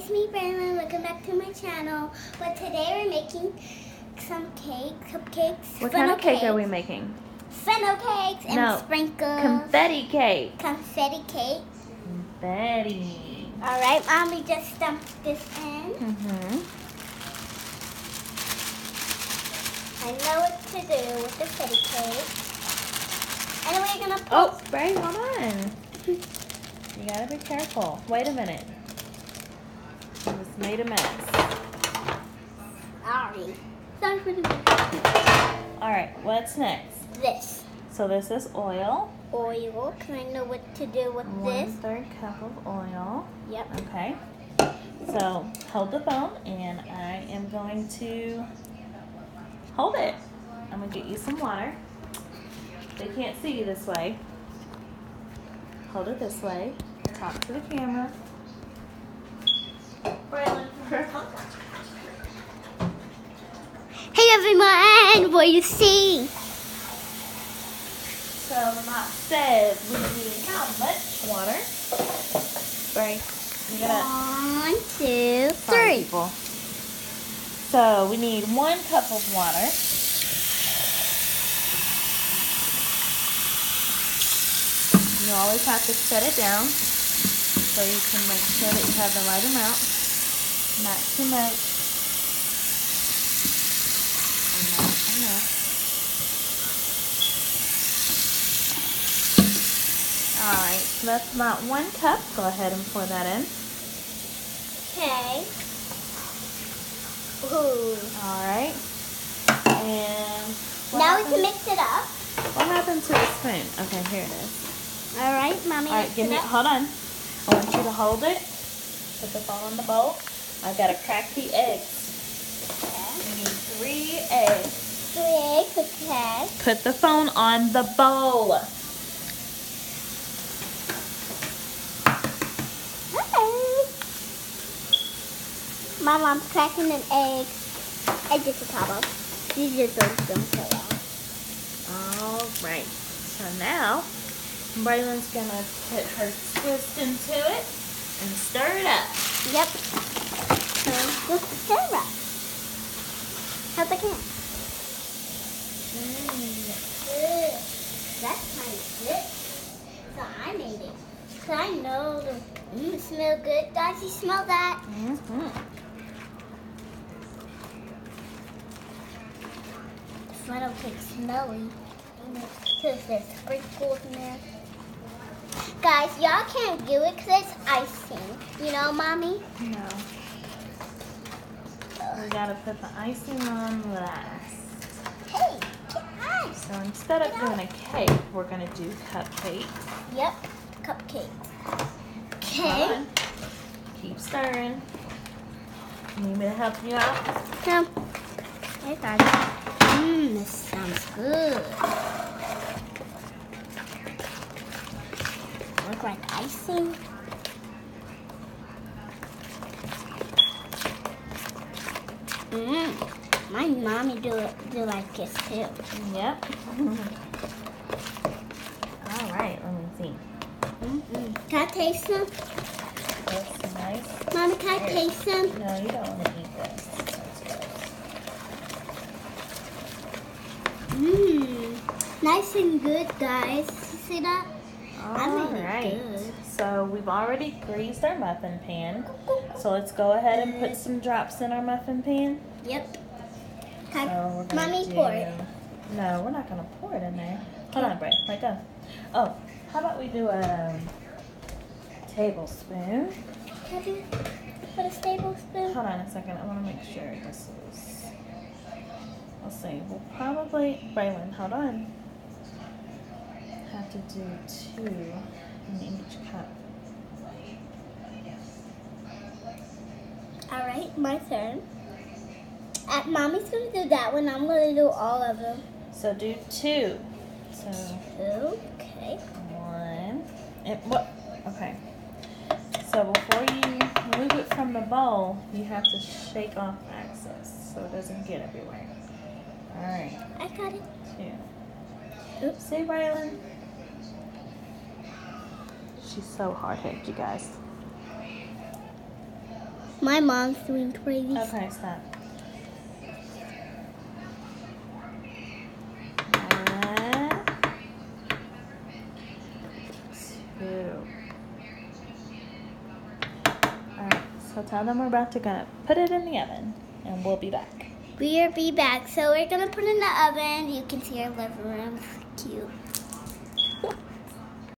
it's me, Braylon. Welcome back to my channel. But today we're making some cupcakes. What kind of cake are we making? Funnel cakes and sprinkles. Confetti cake. Confetti cake. Confetti. All right, Mommy just dumped this in. I know what to do with the confetti cake. And we're gonna put. Oh, Bray, hold on. You gotta be careful. Wait a minute. I just made a mess. Sorry. Sorry for the mess. Alright, what's next? This. So this is oil. Oil. Can I know what to do with this? 1/3 cup of oil. Yep. Okay. So hold the phone and I am going to hold it. I'm gonna get you some water. They can't see you this way. Hold it this way. Talk to the camera. Hey everyone, what do you see? So the map says we need how much water? Right. You gotta 1, 2, 3. people. So we need 1 cup of water. You always have to set it down so you can make sure that you have the right amount. Not too much. And not enough. Alright, so that's about 1 cup. Go ahead and pour that in. Okay. Ooh. Alright. And Now we can mix it up. what happened to the spoon? Okay, here it is. Alright, Mommy. Alright, give me, hold on. I want you to hold it. Put the phone on the bowl. I've got to crack the eggs. We need 3 eggs. 3 eggs, okay. Put the phone on the bowl. Hey. My mom's cracking an egg. Egg just a top. These just don't fall out. Alright. So now, Braylon's going to put her twist into it and stir it up. Yep. So let's stir it up. How's the can? That's kind of good. So I made it. So I know the smell good. Guys, you smell that? The funnel cake smelly. Because there's sprinkles in there. Guys, y'all can't do it because it's icing. You know, Mommy? No. We gotta put the icing on last. Hey, get ice. So instead of doing a cake, we're gonna do cupcakes. Yep, cupcakes. Hold Okay. on. Keep stirring. Need me to help you out? Come. I got it. This sounds good. Look like icing. My mommy do like this too. Yep. All right, let me see. Can I taste some? That's nice. Mommy, can I taste some? No, you don't want to eat this. Nice and good, guys. You see that? All right. Good. So we've already greased our muffin pan. So let's go ahead and put some drops in our muffin pan. Yep. So we're gonna Mommy, pour it. No, we're not gonna pour it in there. Hold on, Bray. Let go. Oh, how about we do a tablespoon? Have you put a tablespoon? Hold on a second. I want to make sure this is. Let's see. We'll probably. Braylon, hold on. Have to do 2 in each cup. All right, my turn. Mommy's gonna do that one. I'm gonna do all of them. So do 2. So Okay. 1. What? Okay. So before you move it from the bowl, you have to shake off excess so it doesn't get everywhere. All right. I got it. 2. Oops. See, Braylon? She's so hard-headed, you guys. My mom's doing crazy. Okay, stop. 1, 2. Alright, so tell them we're about to gonna put it in the oven and we'll be back. We'll be back. So we're gonna put it in the oven. You can see our living room. It's cute.